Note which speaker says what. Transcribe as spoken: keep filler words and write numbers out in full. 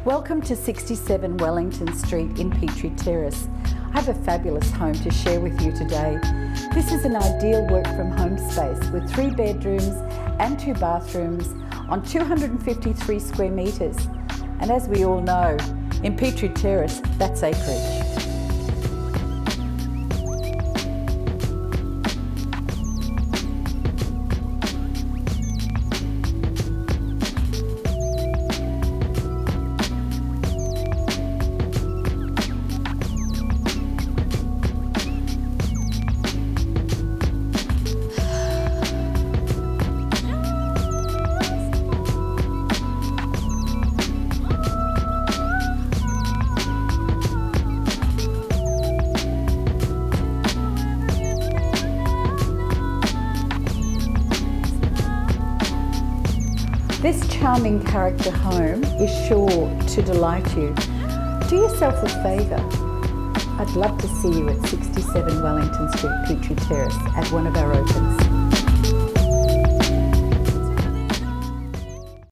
Speaker 1: Welcome to sixty-seven Wellington Street in Petrie Terrace. I have a fabulous home to share with you today. This is an ideal work from home space with three bedrooms and two bathrooms on two hundred fifty-three square metres. And as we all know, in Petrie Terrace, that's acreage. This charming character home is sure to delight you. Do yourself a favour. I'd love to see you at sixty-seven Wellington Street, Petrie Terrace at one of our opens.